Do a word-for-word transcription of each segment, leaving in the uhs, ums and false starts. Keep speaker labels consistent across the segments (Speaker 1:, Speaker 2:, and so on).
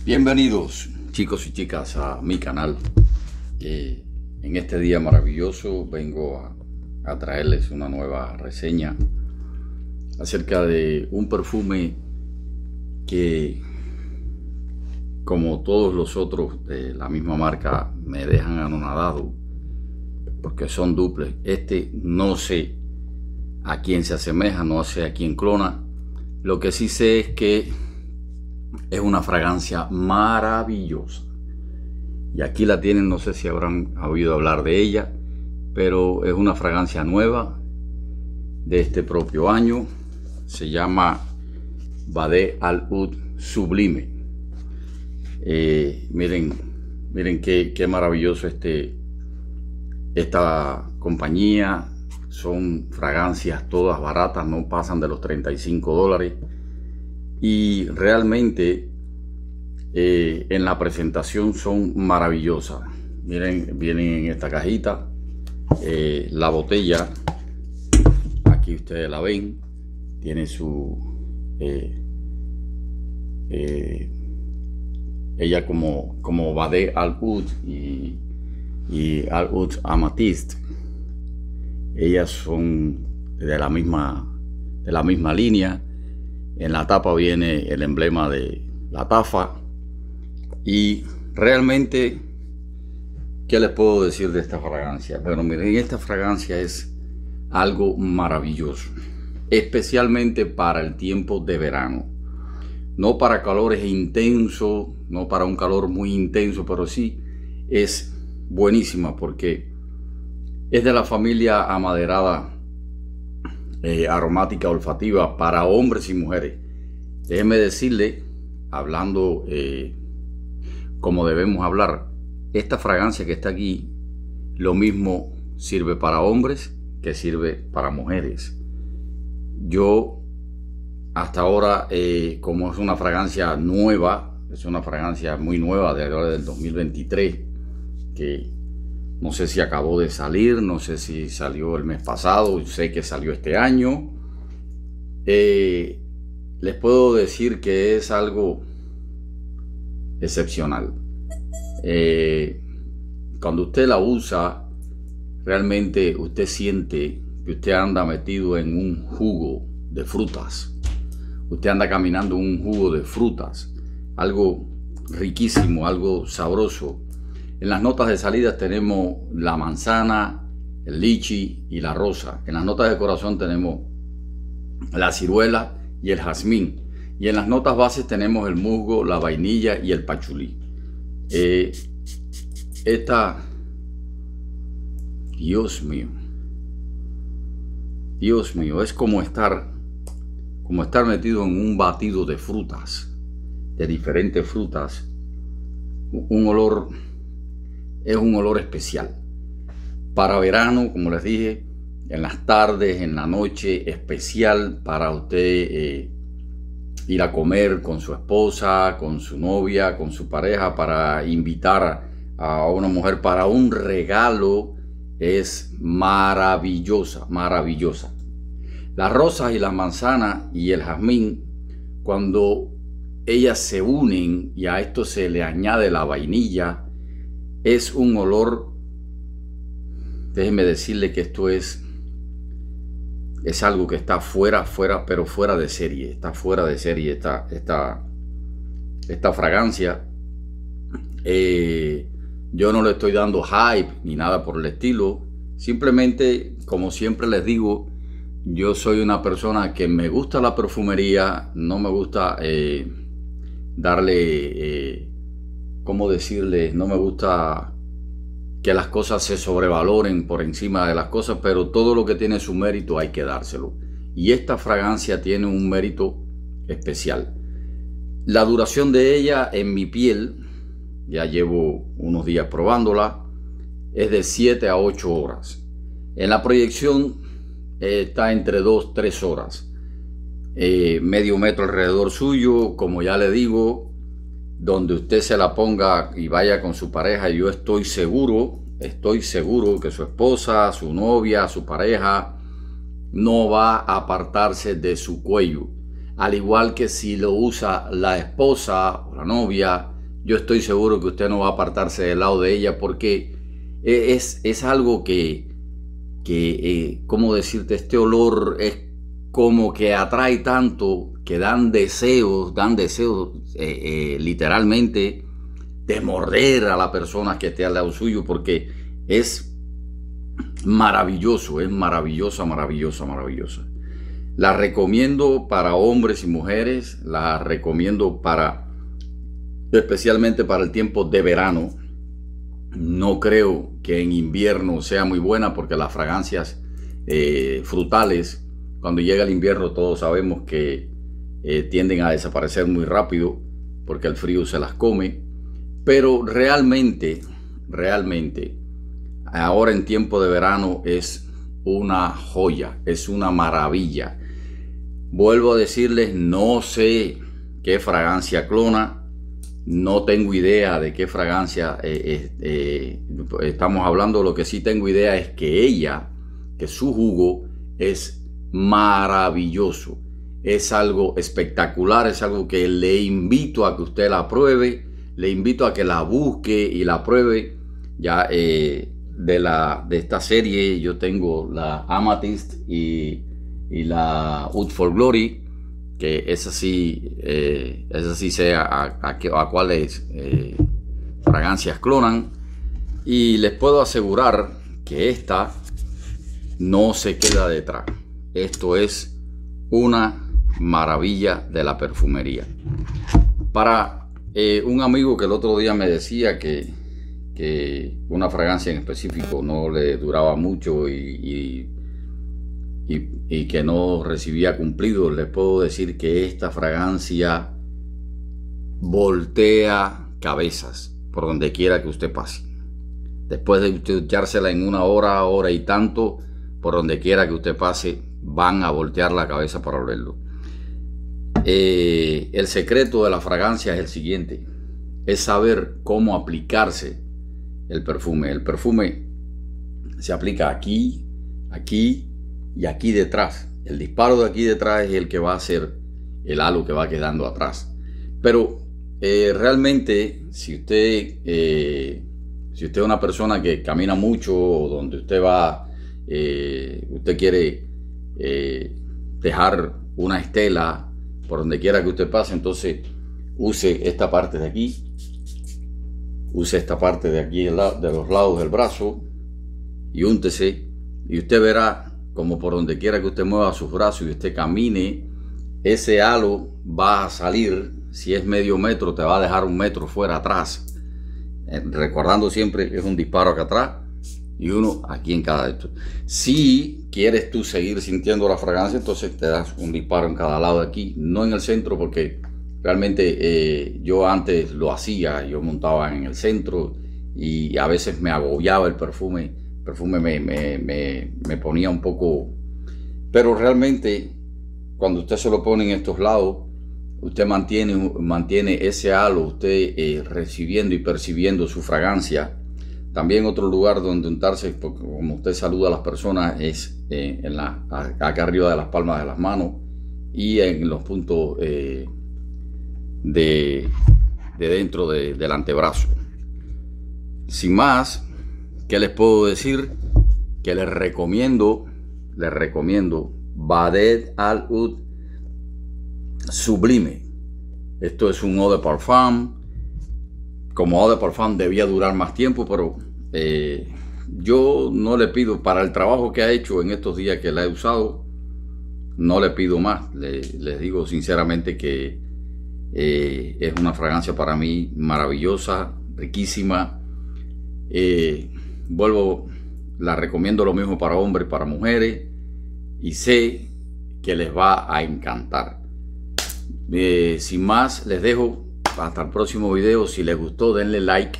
Speaker 1: Bienvenidos chicos y chicas a mi canal. Eh, en este día maravilloso vengo a, a traerles una nueva reseña acerca de un perfume que, como todos los otros de la misma marca, me dejan anonadado porque son duples. Este no sé a quién se asemeja, no sé a quién clona. Lo que sí sé es que es una fragancia maravillosa. Y aquí la tienen, no sé si habrán oído hablar de ella, pero es una fragancia nueva de este propio año. Se llama Bade Al Oud Sublime. Eh, miren, miren qué, qué maravilloso este, esta compañía. Son fragancias todas baratas, no pasan de los treinta y cinco dólares. Y realmente eh, en la presentación son maravillosas. Miren, vienen en esta cajita. Eh, la botella, aquí ustedes la ven, tiene su eh, eh, ella como, como Bade Al Oud y, y Al Oud Amethyst. Ellas son de la misma, de la misma línea. En la tapa viene el emblema de la Tafa. Y realmente, ¿qué les puedo decir de esta fragancia? Bueno, miren, esta fragancia es algo maravilloso, especialmente para el tiempo de verano. No para calores intensos, no para un calor muy intenso, pero sí es buenísima porque es de la familia amaderada Eh, aromática olfativa para hombres y mujeres. Déjenme decirle, hablando eh, como debemos hablar, esta fragancia que está aquí, lo mismo sirve para hombres que sirve para mujeres. Yo hasta ahora, eh, como es una fragancia nueva, es una fragancia muy nueva de ahora del dos mil veintitrés, que no sé si acabó de salir, no sé si salió el mes pasado, sé que salió este año. Eh, les puedo decir que es algo excepcional. Eh, cuando usted la usa, realmente usted siente que usted anda metido en un jugo de frutas. Usted anda caminando en un jugo de frutas. Algo riquísimo, algo sabroso. En las notas de salida tenemos la manzana, el lichi y la rosa. En las notas de corazón tenemos la ciruela y el jazmín. Y en las notas bases tenemos el musgo, la vainilla y el pachulí. Eh, esta, Dios mío, Dios mío, es como estar, como estar metido en un batido de frutas, de diferentes frutas. Un olor... Es un olor especial. Para verano, como les dije, en las tardes, en la noche, especial para usted eh, ir a comer con su esposa, con su novia, con su pareja, para invitar a una mujer para un regalo. Es maravillosa, maravillosa. Las rosas y las manzanas y el jazmín, cuando ellas se unen y a esto se le añade la vainilla, es un olor, déjenme decirle que esto es, es algo que está fuera, fuera, pero fuera de serie. Está fuera de serie esta, esta, esta fragancia. Eh, yo no le estoy dando hype ni nada por el estilo. Simplemente, como siempre les digo, yo soy una persona que me gusta la perfumería. No me gusta eh, darle... Eh, ¿Cómo decirles? No me gusta que las cosas se sobrevaloren por encima de las cosas, pero todo lo que tiene su mérito hay que dárselo. Y esta fragancia tiene un mérito especial. La duración de ella en mi piel, ya llevo unos días probándola, es de siete a ocho horas. En la proyección eh, está entre dos a tres horas. Eh, medio metro alrededor suyo, como ya le digo, donde usted se la ponga y vaya con su pareja, yo estoy seguro, estoy seguro que su esposa, su novia, su pareja no va a apartarse de su cuello. Al igual que si lo usa la esposa o la novia, yo estoy seguro que usted no va a apartarse del lado de ella, porque es, es algo que, que eh, ¿cómo decirte? Este olor es como que atrae tanto, que dan deseos, dan deseos eh, eh, literalmente de morder a la persona que esté al lado suyo, porque es maravilloso, es maravillosa, maravillosa, maravillosa. La recomiendo para hombres y mujeres, la recomiendo para, especialmente para el tiempo de verano. No creo que en invierno sea muy buena, porque las fragancias eh, frutales, cuando llega el invierno, todos sabemos que eh, tienden a desaparecer muy rápido, porque el frío se las come. Pero realmente, realmente, ahora en tiempo de verano es una joya, es una maravilla. Vuelvo a decirles, no sé qué fragancia clona, no tengo idea de qué fragancia eh, eh, estamos hablando. Lo que sí tengo idea es que ella, que su jugo es maravilloso, es algo espectacular, es algo que le invito a que usted la pruebe, le invito a que la busque y la pruebe. Ya eh, de, la, de esta serie yo tengo la Amethyst y, y la Oud for Glory, que esa sí, eh, esa sí sé a, a, a cuáles eh, fragancias clonan, y les puedo asegurar que esta no se queda detrás. Esto es una maravilla de la perfumería. Para eh, un amigo que el otro día me decía que, que una fragancia en específico no le duraba mucho y, y Y, y que no recibía cumplido, les puedo decir que esta fragancia voltea cabezas por donde quiera que usted pase. Después de usted echársela en una hora, hora y tanto, por donde quiera que usted pase, van a voltear la cabeza para olerlo. Eh, el secreto de la fragancia es el siguiente: es saber cómo aplicarse el perfume. El perfume se aplica aquí, aquí y aquí detrás. El disparo de aquí detrás es el que va a ser el halo que va quedando atrás. Pero eh, realmente, si usted eh, si usted es una persona que camina mucho, o donde usted va, eh, usted quiere eh, dejar una estela por donde quiera que usted pase, entonces use esta parte de aquí, use esta parte de aquí de los lados del brazo y úntese, y usted verá como por donde quiera que usted mueva sus brazos y usted camine, ese halo va a salir. Si es medio metro, te va a dejar un metro fuera atrás. Eh, recordando siempre, es un disparo acá atrás y uno aquí en cada de estos. Si quieres tú seguir sintiendo la fragancia, entonces te das un disparo en cada lado de aquí, no en el centro, porque realmente eh, yo antes lo hacía, yo montaba en el centro y a veces me agobiaba el perfume. perfume me, me, me, me ponía un poco, pero realmente cuando usted se lo pone en estos lados, usted mantiene, mantiene ese halo, usted eh, recibiendo y percibiendo su fragancia. También otro lugar donde untarse, porque como usted saluda a las personas, es eh, en la, acá arriba de las palmas de las manos y en los puntos eh, de, de dentro de, del antebrazo. Sin más, ¿qué les puedo decir? Que les recomiendo, les recomiendo Badet Al Oud Sublime. Esto es un eau de parfum. Como eau de parfum debía durar más tiempo, pero eh, yo no le pido, para el trabajo que ha hecho en estos días que la he usado, no le pido más. Le, les digo sinceramente que eh, es una fragancia para mí maravillosa, riquísima. Eh, vuelvo, la recomiendo lo mismo para hombres, para mujeres, y sé que les va a encantar. Eh, sin más, les dejo hasta el próximo video. Si les gustó, denle like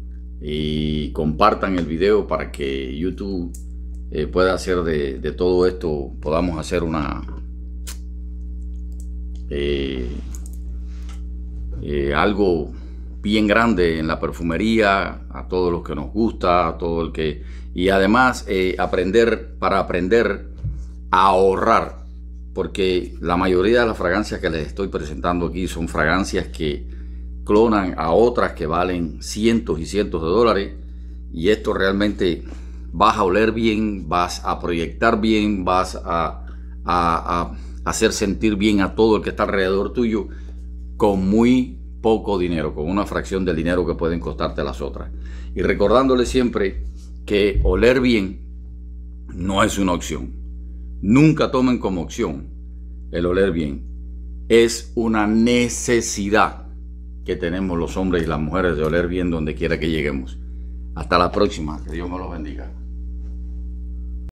Speaker 1: y compartan el video para que YouTube eh, pueda hacer de, de todo esto, podamos hacer una eh, eh, algo bien grande en la perfumería, a todos los que nos gusta, a todo el que, y además eh, aprender, para aprender a ahorrar, porque la mayoría de las fragancias que les estoy presentando aquí son fragancias que clonan a otras que valen cientos y cientos de dólares, y esto realmente vas a oler bien, vas a proyectar bien, vas a, a, a hacer sentir bien a todo el que está alrededor tuyo con muy poco dinero, con una fracción del dinero que pueden costarte las otras. Y recordándole siempre que oler bien no es una opción. Nunca tomen como opción el oler bien. Es una necesidad que tenemos los hombres y las mujeres de oler bien donde quiera que lleguemos. Hasta la próxima. Que Dios me los bendiga.